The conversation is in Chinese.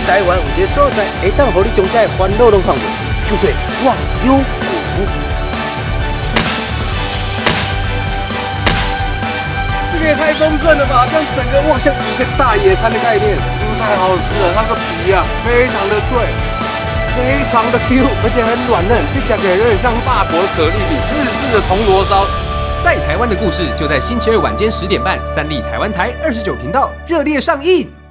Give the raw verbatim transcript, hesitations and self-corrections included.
台湾有一个所在，会当互你将这烦恼拢放过，叫做忘忧谷。这个也太丰盛了吧！这样整个哇，像一个大野餐的概念，真的太好吃了。它个皮啊，非常的脆，非常的 Q， 而且很软嫩，这讲起来有点像法国的可丽饼，日式的铜锣烧。 在台湾的故事就在星期二晚间十点半，三立台湾台二十九频道热烈上映。